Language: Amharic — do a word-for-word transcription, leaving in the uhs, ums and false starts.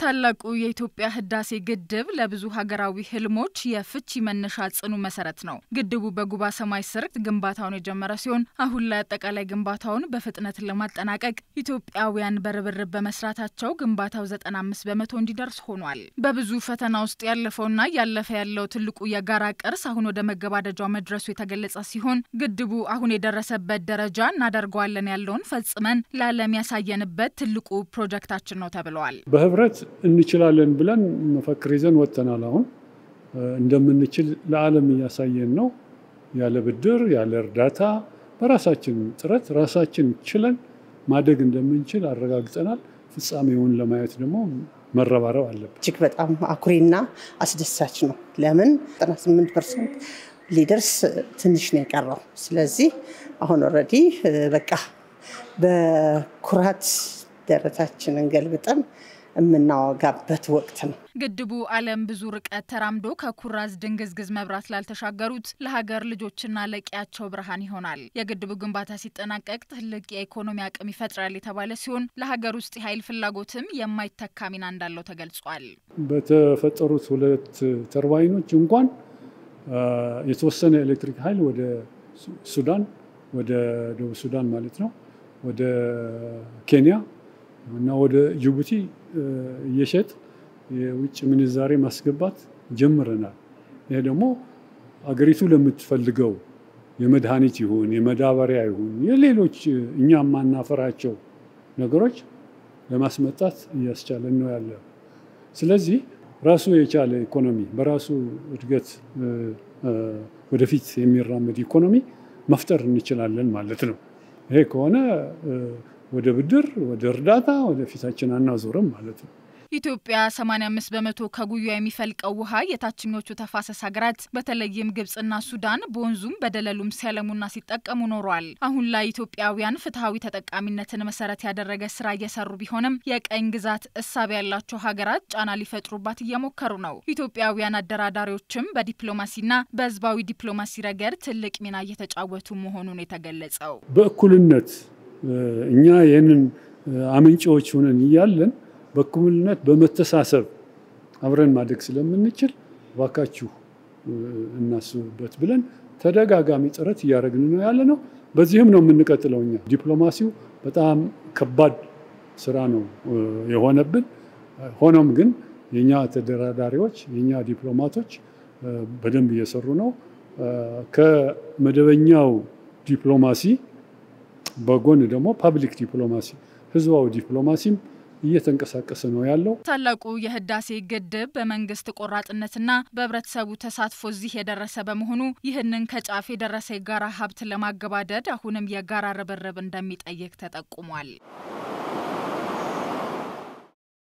ታላቁ የኢትዮጵያ ህዳሴ ግድብ ለብዙ ሀገራዊ ህልሞች የፍቺ መነሻ ጽኑ መሰረት ነው። ግድቡ በጉባ ሰማይ ስር ግንባታውን የጀመረ ሲሆን አሁን ላይ አጠቃላይ ግንባታውን በፍጥነት ለማጠናቀቅ ኢትዮጵያውያን በርብርብ በመስራታቸው ግንባታው ዘጠና አምስት በመቶ እንዲደርስ ሆኗል። በብዙ ፈተና ውስጥ ያለፈውና ያለፈ ያለው ትልቁ የጋራ ቅርስ አሁን ወደ መገባደጃው መድረሱ የተገለጸ ሲሆን ግድቡ አሁን የደረሰበት ደረጃ እናደርገዋለን ያለውን ፈጽመን ለዓለም ያሳየንበት ትልቁ ፕሮጀክታችን ነው ተብሏል። በህብረት እንችላለን ብለን መፈክር ይዘን ወጥተናል። አሁን እንደምንችል ለዓለም ያሳየን ነው። ያለ ብድር ያለ እርዳታ በራሳችን ጥረት ራሳችን ችለን ማደግ እንደምንችል አረጋግጠናል። ፍጻሜውን ለማየት ደግሞ መረባረብ አለበት። እጅግ በጣም አኩሪና አስደሳች ነው። ለምን ዘጠና ስምንት ፐርሰንት ሊደርስ ትንሽ ነው የቀረው። ስለዚህ አሁን ኦሬዲ በቃ በኩራት ደረታችንን ገልብጠን የምናወጋበት ወቅት ነው። ግድቡ ዓለም ብዙ ርቀት ተራምዶ ከኩራዝ ድንግዝግዝ መብራት ላልተሻገሩት ለሀገር ልጆችና ለቂያቸው ብርሃን ይሆናል። የግድቡ ግንባታ ሲጠናቀቅ ትልቅ የኢኮኖሚ አቅም ይፈጥራል የተባለ ሲሆን ለሀገር ውስጥ ኃይል ፍላጎትም የማይተካ ሚና እንዳለው ተገልጿል። በተፈጠሩት ሁለት ተርባይኖች እንኳን የተወሰነ ኤሌክትሪክ ኃይል ወደ ሱዳን ወደ ደቡብ ሱዳን ማለት ነው ወደ ኬንያ እና ወደ ጅቡቲ የሸጥ የውጭ ምንዛሬ ማስገባት ጀምረናል። ይሄ ደግሞ አገሪቱ ለምትፈልገው የመድኃኒት ይሁን የመዳበሪያ ይሁን የሌሎች እኛም ማናፈራቸው ነገሮች ለማስመጣት እያስቻለን ነው ያለው። ስለዚህ ራሱ የቻለ ኢኮኖሚ በራሱ እድገት ወደፊት የሚራመድ ኢኮኖሚ መፍጠር እንችላለን ማለት ነው። ይሄ ከሆነ ወደ ብድር ወደ እርዳታ ወደ ፊታችን አናዞርም ማለት ነው። ኢትዮጵያ ሰማንያ አምስት በመቶ ከጉያ የሚፈልቀው ውሃ የታችኞቹ ተፋሰስ ሀገራት በተለይም ግብጽና ሱዳን በወንዙም በደለሉም ሲያለሙና ሲጠቀሙ ኖሯል። አሁን ላይ ኢትዮጵያውያን ፍትሃዊ ተጠቃሚነትን መሰረት ያደረገ ስራ እየሰሩ ቢሆንም የቀኝ ግዛት እሳቤ ያላቸው ሀገራት ጫና ሊፈጥሩባት እየሞከሩ ነው። ኢትዮጵያውያን አደራዳሪዎችም በዲፕሎማሲና በህዝባዊ ዲፕሎማሲ ረገድ ትልቅ ሚና እየተጫወቱ መሆኑን የተገለጸው በእኩልነት እኛ ይሄንን አመንጮች ሆነን ይያለን በእኩልነት በመተሳሰብ አብረን ማደግ ስለምንችል ዋካችሁ እናስብበት ብለን ተደጋጋሚ ጥረት ያደረግን ነው ያለነው። በዚህም ነው የምንቀጥለውኛ። ዲፕሎማሲው በጣም ከባድ ስራ ነው የሆነብን። ሆኖም ግን የኛ ተደራዳሪዎች የኛ ዲፕሎማቶች በደንብ እየሰሩ ነው። ከመደበኛው ዲፕሎማሲ በጎን ደግሞ ፐብሊክ ዲፕሎማሲ ህዝባዊ ዲፕሎማሲም እየተንቀሳቀሰ ነው ያለው። ታላቁ የህዳሴ ግድብ በመንግስት ቆራጥነትና በህብረተሰቡ ተሳትፎ እዚህ የደረሰ በመሆኑ ይህንን ከጫፍ የደረሰ የጋራ ሀብት ለማገባደድ አሁንም የጋራ ርብርብ እንደሚጠይቅ ተጠቁሟል።